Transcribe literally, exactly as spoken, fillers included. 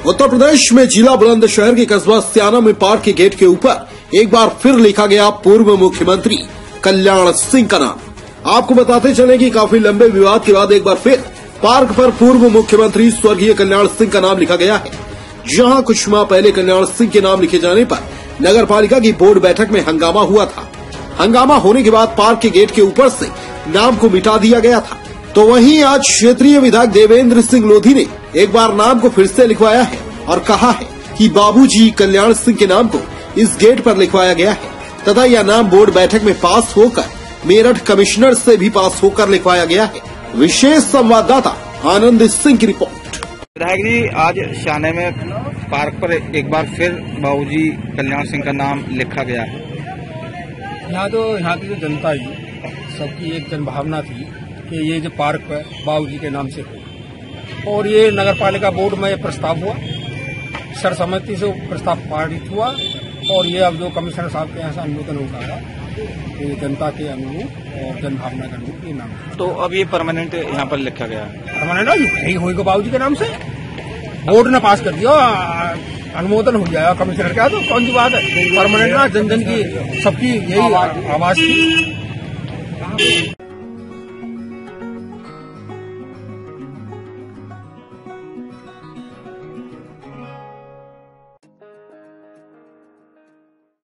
उत्तर प्रदेश में जिला बुलंदशहर के कस्बा सियाना में पार्क के गेट के ऊपर एक बार फिर लिखा गया पूर्व मुख्यमंत्री कल्याण सिंह का नाम। आपको बताते चले कि काफी लंबे विवाद के बाद एक बार फिर पार्क पर पूर्व मुख्यमंत्री स्वर्गीय कल्याण सिंह का नाम लिखा गया है। जहां कुछ माह पहले कल्याण सिंह के नाम लिखे जाने पर नगर पालिका की बोर्ड बैठक में हंगामा हुआ था। हंगामा होने के बाद पार्क के गेट के ऊपर से नाम को मिटा दिया गया था। तो वहीं आज क्षेत्रीय विधायक देवेंद्र सिंह लोधी ने एक बार नाम को फिर से लिखवाया है और कहा है कि बाबूजी कल्याण सिंह के नाम को इस गेट पर लिखवाया गया है तथा यह नाम बोर्ड बैठक में पास होकर मेरठ कमिश्नर से भी पास होकर लिखवाया गया है। विशेष संवाददाता आनंद सिंह की रिपोर्ट। विधायक जी, आज शाने में पार्क पर एक बार फिर बाबूजी कल्याण सिंह का नाम लिखा गया है। यहाँ तो यहाँ की जो जनता ही सबकी एक जनभावना थी कि ये जो पार्क है बाबूजी के नाम से हो, और ये नगर पालिका बोर्ड में ये प्रस्ताव हुआ, सर्वसम्मति से प्रस्ताव पारित हुआ और ये अब जो कमिश्नर साहब के यहाँ से अनुमोदन होगा है ये जनता के अनुरूप और जनभावना के अनुरूप ये नाम। तो अब ये परमानेंट यहाँ पर लिखा गया है। परमानेंट ही होगा बाबूजी के नाम से, बोर्ड ने पास कर दिया, अनुमोदन हो जाएगा कमिश्नर का, तो कौन सी बात है। परमानेंट ना जन जन की सबकी यही आवाज थी।